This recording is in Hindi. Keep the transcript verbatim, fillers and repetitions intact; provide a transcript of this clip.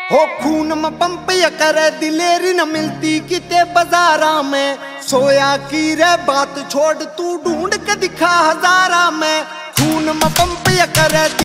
हो खून में पंप या करे दिलेरी न मिलती किते बाजारा में। सोया की रे बात छोड़ तू ढूंढ के दिखा हजारा में। खून में पंप या करे